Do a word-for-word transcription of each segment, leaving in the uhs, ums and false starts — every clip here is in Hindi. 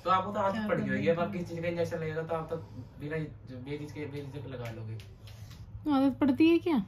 तो आपको तो आदत पड़ गई होगी, अब आप किसी चीज का इंजेक्शन लगेगा तो आप तो बिना बिना चीज के बिना चीज के लगा लोगे। आदत पड़ती है क्या?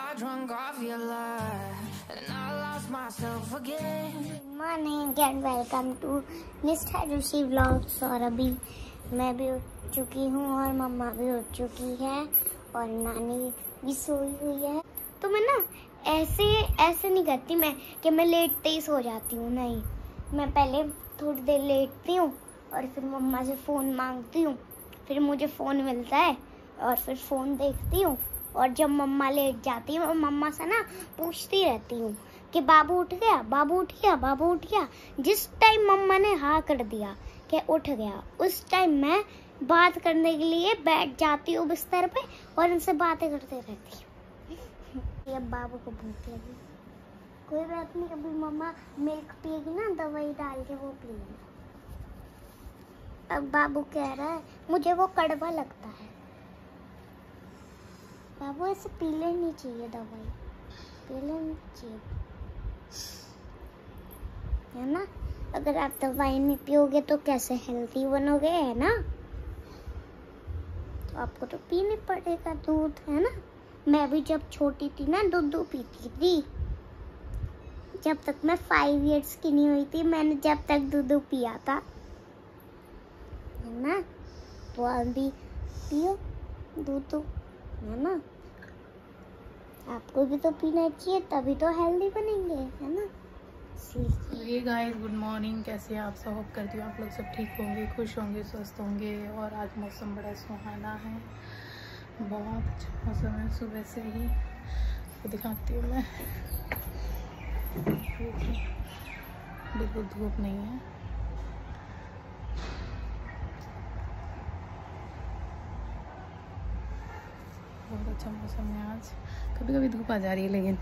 मॉर्निंग एंड वेलकम टू निष्ठा जोशी व्लॉग्स। और अभी मैं भी उठ चुकी हूँ और मम्मा भी उठ चुकी है और नानी भी सोई हुई है। तो मैं ना ऐसे ऐसे नहीं करती मैं कि मैं लेटते ही सो जाती हूँ, नहीं, मैं पहले थोड़ी देर लेटती हूँ और फिर मम्मा से फ़ोन मांगती हूँ, फिर मुझे फ़ोन मिलता है और फिर फ़ोन देखती हूँ। और जब मम्मा लेट जाती है मैं मम्मा से ना पूछती रहती हूँ कि बाबू उठ गया, बाबू उठ गया, बाबू उठ गया। जिस टाइम मम्मा ने हाँ कर दिया कि उठ गया, उस टाइम मैं बात करने के लिए बैठ जाती हूँ बिस्तर पे और उनसे बातें करते रहती हूँ। अब बाबू को भूख लगी, कोई बात नहीं, अभी मम्मा मिल्क पिएगी ना, दवाई डाल के वो पिएगी। अब बाबू कह रहा है मुझे वो कड़वा लगता है। बाबू ऐसे पी लेनी चाहिए, दवाई पी लेनी चाहिए, है ना। अगर आप दवाई नहीं पियोगे तो कैसे हेल्दी बनोगे, है ना। तो आपको तो पीने पड़ेगा दूध, है ना। मैं भी जब छोटी थी ना दूध पीती थी, जब तक मैं फाइव इयर्स की नहीं हुई थी मैंने जब तक दूध पिया था, है ना। तो अभी पियो दूध, है ना। आपको भी तो पीना चाहिए, तभी तो हेल्दी बनेंगे, है ना। ये गाइस गुड मॉर्निंग, कैसे आप सब? होप करती हूँ आप लोग सब ठीक होंगे, खुश होंगे, स्वस्थ होंगे। और आज मौसम बड़ा सुहाना है, बहुत अच्छा मौसम है। सुबह से ही तो दिखाती हूँ मैं, बिल्कुल धूप नहीं है। बहुत अच्छा मौसम है आज। कभी कभी धूप आ जा रही है लेकिन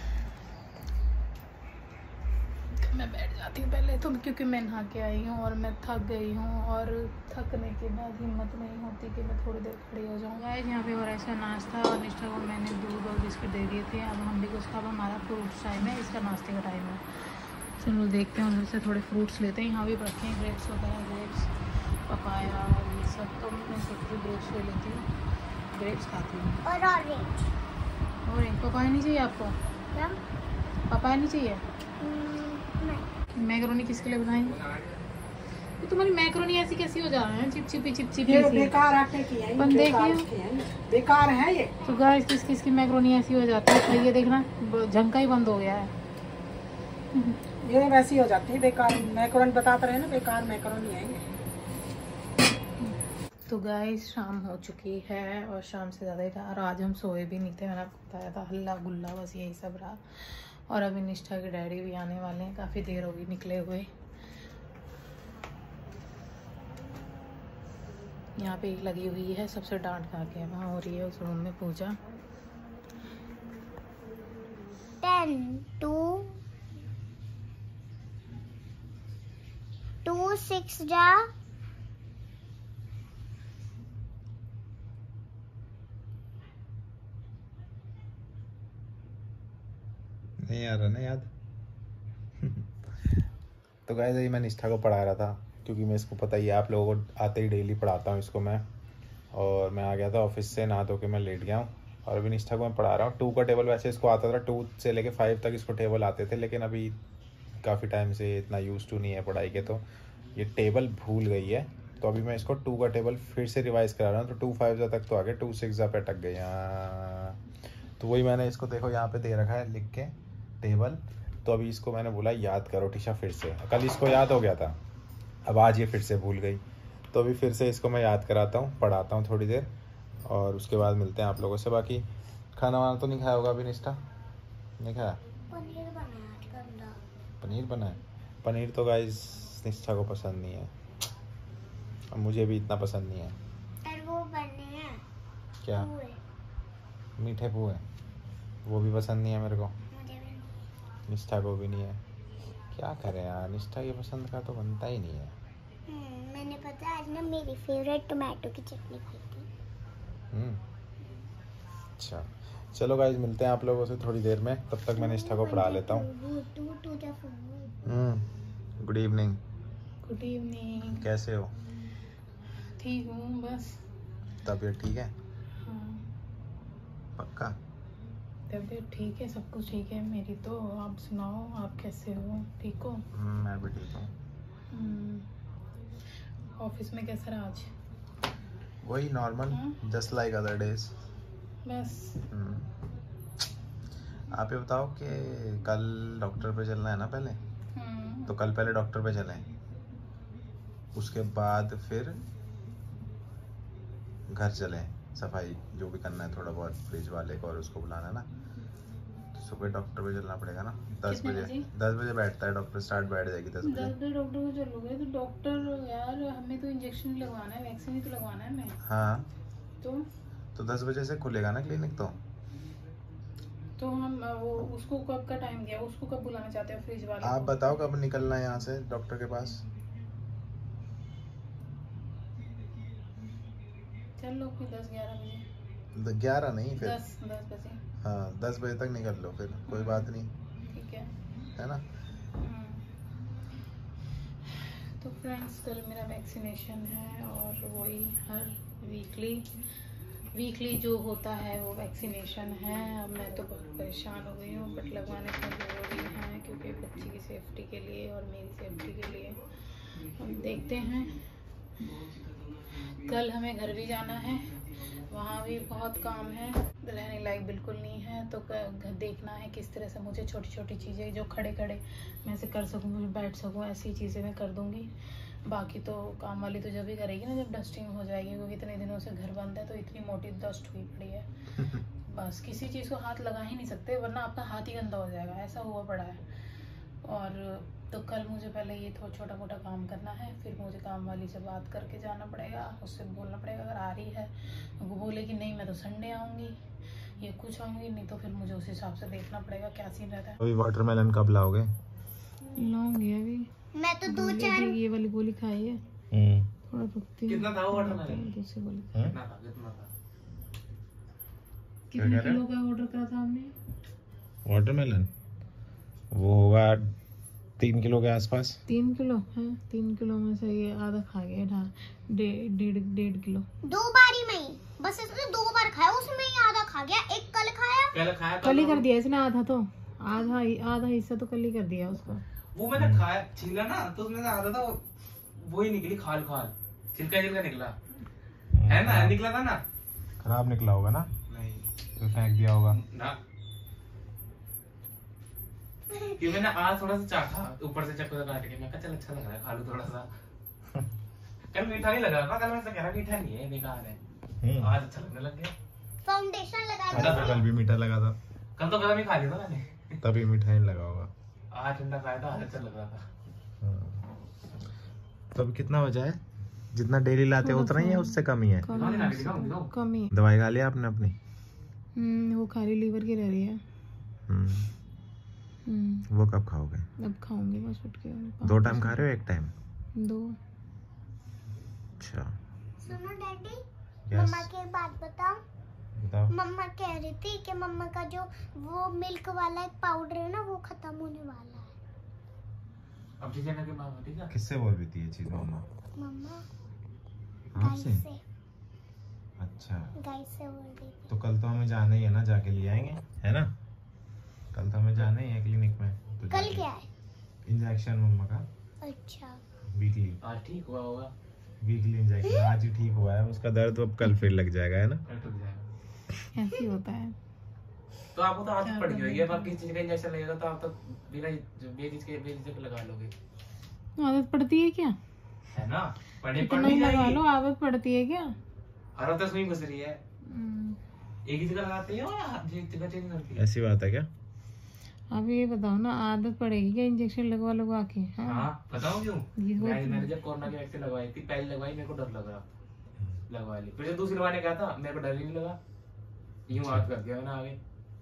मैं बैठ जाती हूँ पहले तो, क्योंकि मैं नहा के आई हूँ और मैं थक गई हूँ और थकने के बाद हिम्मत नहीं होती कि मैं थोड़ी देर खड़ी हो जाऊँ। गाइस यहाँ पे हो रहा है इसका नाश्ता और निष्ठा को मैंने दूध और बिस्किट दे दिए थे। अब हम भी कुछ, अब हमारा फ्रूट्स टाइम है, इसका नाश्ते का टाइम है। चलो देखते हैं, उधर से थोड़े फ्रूट्स लेते हैं। यहाँ भी रखे हैं ग्रेप्स वगैरह, ग्रेप्स, पपाया और ये सब। तो मैं सोचती ग्रेप्स ले लेती हूँ, ग्रेप्स खाती हूँ। और ऑरेंज, ऑरेंज पपाया नहीं चाहिए आपको? क्या पपाया नहीं चाहिए? नहीं। मैक्रोनी किसके लिए बनाएंगे? तो तुम्हारी मैक्रोनी ऐसी कैसी हो जा रही है, चिपचिपी चिपचिपी? ये बेकार आटे की है, अपन बेकार देखिए, की है, बेकार है ये। तो गाइस किस किस की मैक्रोनी ऐसी हो जाती है, ये देखना झंका ही बंद हो गया है। ये वैसी हो जाती है बेकार, मैक्रोनी बताते रहे ना, बेकार मैक्रोनी है ये। तो गाइस शाम हो चुकी है और शाम से ज़्यादा ही था और आज हम सोए भी नहीं थे, मैंने आपको बताया था, हल्ला गुल्ला बस यही सब रहा। और अभी निष्ठा के डैडी भी आने वाले हैं, काफ़ी देर हो गई निकले हुए। यहाँ पे एक लगी हुई है, सबसे डांट खा के वहाँ हो रही है उस रूम में पूजा। टेन टू टू सिक्स जा नहीं आ रहा ना याद। तो गाइस अभी मैं निष्ठा को पढ़ा रहा था, क्योंकि मैं इसको पता ही है, आप लोगों को आते ही डेली पढ़ाता हूँ इसको मैं। और मैं आ गया था ऑफिस से, नहा धो के मैं लेट गया हूँ और अभी निष्ठा को मैं पढ़ा रहा हूँ। टू का टेबल वैसे इसको आता था, टू से लेके फाइव तक इसको टेबल आते थे, लेकिन अभी काफ़ी टाइम से इतना यूज टू नहीं है पढ़ाई के, तो ये टेबल भूल गई है। तो अभी मैं इसको टू का टेबल फिर से रिवाइज करा रहा हूँ। तो टू फाइव तक तो आ गया, टू सिक्स पे अटक गई। तो वही मैंने इसको देखो यहाँ पे दे रखा है लिख के टेबल। तो अभी इसको मैंने बोला याद करो टीशा फिर से, कल इसको याद हो गया था, अब आज ये फिर से भूल गई। तो अभी फिर से इसको मैं याद कराता हूँ, पढ़ाता हूँ थोड़ी देर और उसके बाद मिलते हैं आप लोगों से। बाकी खाना वाना तो नहीं खाया होगा अभी निष्ठा? नहीं खाया? पनीर बनाया, पनीर बनाया? पनीर तो गाइस निष्ठा को पसंद नहीं है, अब मुझे भी इतना पसंद नहीं है। और वो बने हैं क्या? मीठे पुए, वो भी पसंद नहीं है मेरे को, निष्ठा को भी नहीं है। क्या करें यार, निष्ठा की पसंद का तो बनता ही नहीं है। हम्म, मैंने पता आज ना मेरी फेवरेट टोमेटो की चटनी खाई थी। हम्म, अच्छा चलो गाइस मिलते हैं आप लोगों से थोड़ी देर में, तब तक मैं निष्ठा को पढ़ा लेता हूँ। Two two two hmm, good evening. Good evening. कैसे हो? ठीक हूँ बस। तबीयत ठीक है? हाँ पक्का? तबीयत ठीक है, सब कुछ ठीक है मेरी। तो आप सुनाओ, आप कैसे हो? ठीक हो? मैं भी ठीक हूँ। ऑफिस में कैसा रहा आज? वही normal, just like other days. बस। आप ये बताओ कि कल डॉक्टर पे चलना है ना पहले, तो कल पहले डॉक्टर पे चलें, उसके बाद फिर घर चलें, सफाई जो भी करना है थोड़ा बहुत, फ्रिज वाले को और उसको बुलाना है ना, तो सुबह डॉक्टर पे चलना पड़ेगा ना। दस बजे दस बजे बैठता है डॉक्टर, स्टार्ट बैठ जाएगी दस बजे। दस बजे डॉक्टर को चलोगे तो डॉक्टर यार हमें तो इंजेक्शन लगवाना है, वैक्सीन ही तो लगवाना है हमें। हाँ तो तो दस बजे से खुलेगा ना क्लिनिक। तो तो हम वो उसको कब का टाइम दिया, उसको कब बुलाना चाहते हो फ्रिज वाले? आप बताओ कब निकलना है यहाँ से डॉक्टर के पास? चल लो फिर दस ग्यारह बजे। ग्यारह नहीं, फिर दस दस बजे। हाँ दस बजे तक निकल लो फिर, कोई बात नहीं, ठीक है है ना। तो फ्रेंड्स कल मेरा वैक्सीनेशन है और वही हर वीकली वीकली जो होता है वो वैक्सीनेशन है। अब मैं तो बहुत परेशान हो गई हूँ, बट लगवाने तो ज़रूरी है क्योंकि बच्ची की सेफ्टी के लिए और मेरी सेफ्टी के लिए। हम देखते हैं, कल हमें घर भी जाना है, वहाँ भी बहुत काम है, रहने लायक बिल्कुल नहीं है। तो घर देखना है किस तरह से मुझे छोटी छोटी चीज़ें जो खड़े खड़े मैं से कर सकूँ, बैठ सकूँ, ऐसी चीज़ें मैं कर दूँगी। बाकी तो काम वाली तो जब भी करेगी ना, जब डस्टिंग हो जाएगी, क्योंकि इतने दिनों से घर बंद है तो इतनी मोटी डस्ट हुई पड़ी है। बस किसी चीज़ को हाथ लगा ही नहीं सकते, वरना आपका हाथ ही गंदा हो जाएगा, ऐसा हुआ पड़ा है। और तो कल मुझे पहले ये थोड़ा छोटा मोटा काम करना है, फिर मुझे काम वाली से बात करके जाना पड़ेगा, उससे बोलना पड़ेगा अगर आ रही है वो बोलेगी नहीं मैं तो संडे आऊँगी, ये कुछ आऊँगी, नहीं तो फिर मुझे उस हिसाब से देखना पड़ेगा क्या सीन रहता है। अभी वाटरमेलन कब लाओगे? लाऊंगी अभी। मैं तो दो चार ये वाली गोली खाई है, थोड़ा रुकती है। कितना था वो वाटरमेलन? दूसरी गोली कितना था? कितना था? कितने किलो का ऑर्डर करा था हमने? वाटरमेलन वो होगा तीन किलो के आसपास। तीन किलो है, तीन किलो में से ये आधा खा गया, डेढ़ डेढ़ डेढ़ किलो। दो बारी में ही बस इसने दो बार खाया, उसमें ही आधा खा गया। एक कल खाया, पहले खाया कल ही कर दिया इसने आधा, तो आधा आधा हिस्सा तो कल ही कर दिया उसको। वो मैंने खाया, छीला ना तो उसमें से आधा था वो ही निकली, खाल खाल छिलका छिलका निकला है ना, निकला था ना। खराब निकला होगा ना? नहीं तो फेंक दिया होगा ना, कि मैंने आज थोड़ा सा चाखा ऊपर से चक्कर काट के, मैं कहा चल अच्छा लग रहा है, खा लूं थोड़ा सा। कल मीठा नहीं लगा ना, कल मैं कह रहा मीठा नहीं है, बेकार है, आज अच्छा लगने लग गया। फाउंडेशन लगा अच्छा, तो कल भी मीठा लगा था, कल तो गरम ही खा लिया था मैंने, तभी मीठा नहीं लगा होगा। आज ठंडा खाया था, आज अच्छा लग रहा था। तो अभी कितना बजा है? जितना डेली लाते हो उतना ही है, उससे कम ही है? कम ही। दवाई खा लिया आपने अपनी? हम्म वो खाली लीवर की रह रही है। हम्म वो कब खाओगे? अब खाऊंगी बस उठ के। दो टाइम खा रहे हो एक टाइम? दो। अच्छा सुनो डैडी, yes. मम्मा की एक बात बताओ। बताओ। मम्मा कह रही थी कि मम्मा का जो वो मिल्क वाला एक पाउडर है ना, वो खत्म होने वाला है। अब ठीक है ना कि मामा ठीक है? किससे बोल रही थी ये चीज मम्मा? मम्मा आपसे? गाय से। अच्छा गाय से बोल रही थी। तो कल तो हमें जाना ही है ना, जाके ले आएंगे, है ना? कल तो हमें जाना ही है क्लिनिक में। तो कल क्या है? इंजेक्शन मम्मा का। अच्छा वीकली। आज ठीक हुआ होगा, वीकली इंजेक्शन आज ही ठीक हुआ है, उसका दर्द अब कल फिर लग जाएगा, है ना? टूट जाएगा। ऐसे होता है। तो आपको तो आदत पड़ गई होगी, अब आप किसी चीज का इंजेक्शन लगेगा तो आप तो बिना बेचीज के बेचीज लगा लोगे। आदत पड़ती है क्या? है ना, पढ़े तो नहीं लगा लो, आदत पड़ती है क्या? हर हफ्ते सुई घुस रही है, एक ही जगह लगाते हो या जगह चेंज करती है? ऐसी बात है क्या? अब ये बताओ ना, आदत पड़ेगी क्या इंजेक्शन लगवा लगवा के? हाँ, हाँ बताओ क्यों? मैं, मैंने जब कोरोना की वैक्सीन लगवाई थी, पहले लगवाई मेरे को डर लगा, लगवा ली, फिर जब दूसरी लगवाने गया था मेरे को डर ही नहीं लगा, यूं हाथ कर दिया मैंने आगे।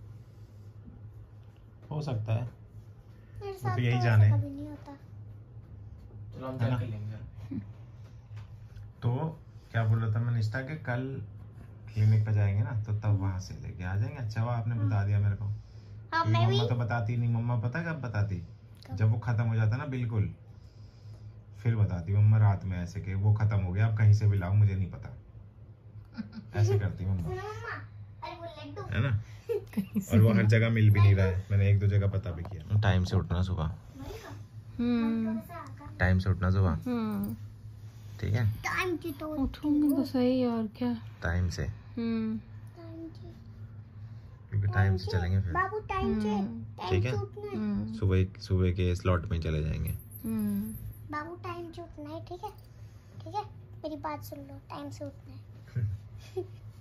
हो सकता है, मेरे साथ तो यही तो जाने कभी नहीं होता। चलो हम चल के लेंगे। तो क्या बोल रहा था मैं निष्ठा के, कल क्लिनिक पे जाएंगे ना तो तब वहां से लेके आ जाएंगे। अच्छा हुआ आपने बता दिया मेरे को, हाँ मैं भी। मम्मा तो बताती नहीं, मम्मा पता कब बताती? जब वो खत्म हो जाता ना बिल्कुल, फिर बताती हूँ मम्मा रात में ऐसे के वो खत्म हो गया, अब कहीं से भी लाओ मुझे नहीं पता, ऐसे करती मम्मा, है ना। और वो हर जगह मिल भी नहीं रहा है, मैंने एक दो जगह पता भी किया। टाइम से उठना सुबह, टाइम से उठना सुबह, ठीक है। टाइम की तो उठूंगी तो सही, और क्या टाइम से, हम्म क्योंकि टाइम से चलेंगे फिर, बाबू टाइम से, ठीक है। सुबह सुबह के स्लॉट में चले जाएंगे। बाबू टाइम से उठना है, ठीक है ठीक है, मेरी बात सुन लो, टाइम से उठना है।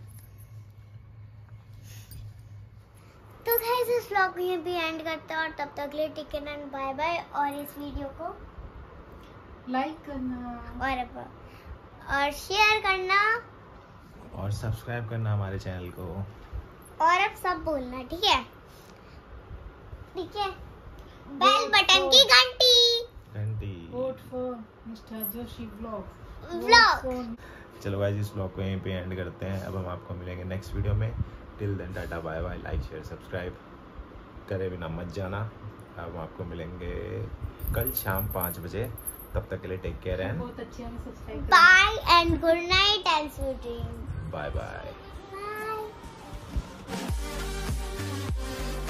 तो गाइस इस व्लॉग को यहीं पे एंड करते हैं, और तब तक के लिए take care and bye bye. और इस वीडियो को लाइक करना और और शेयर करना और सब्सक्राइब करना हमारे चैनल को, और अब सब बोलना, ठीक है ठीक है। बेल बटन की घंटी घंटी। Vote for mister Joshi vlog vlog. चलो गाइस इस ब्लॉग को यहीं पे एंड करते हैं। अब हम आपको मिलेंगे नेक्स्ट वीडियो में। Till then tata bye bye. Like share subscribe करे बिना मत जाना। अब हम आपको मिलेंगे कल शाम पाँच बजे, तब तक के लिए टेक केयर एंड बहुत अच्छे हैं, subscribe bye and good night and sweet dreams. Bye bye. Bye.